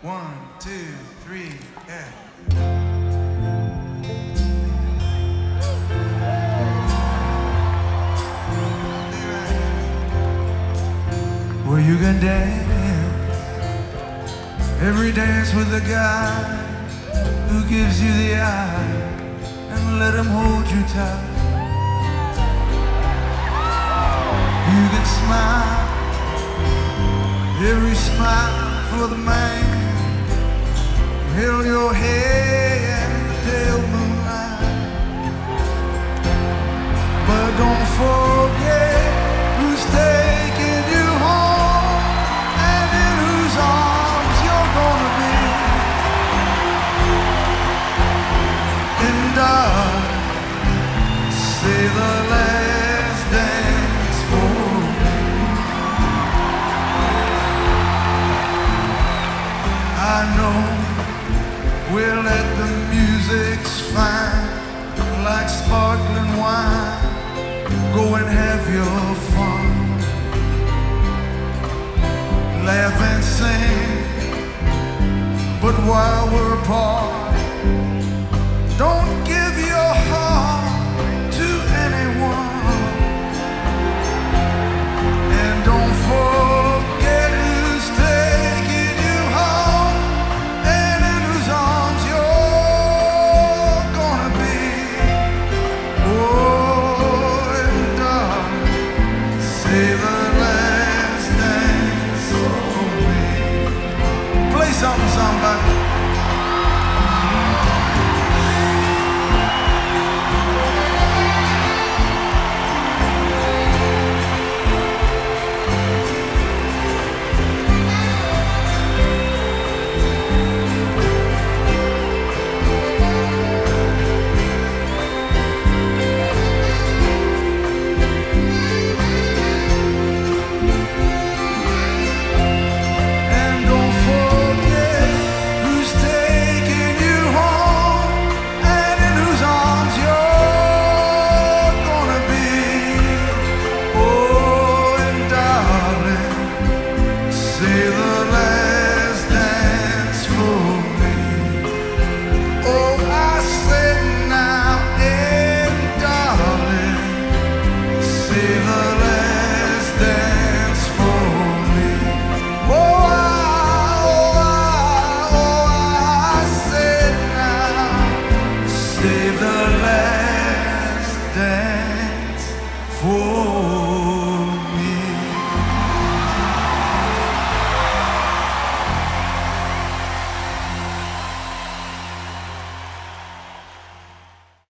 One, two, three, yeah. Well, you can dance every dance with a guy who gives you the eye, and let him hold you tight. You can smile every smile for the man who held your head in the pale moonlight. But don't forget who's taking you home and in whose arms you're gonna be. And say the last dance for me. I know we'll let the music's fine, like sparkling wine. Go and have your fun, laugh and sing. But while we're apart, don't give your heart to anyone, and don't forget who's taking you home and in whose arms you're gonna be. Oh, and darling, say the last dance for me. Play something, somebody.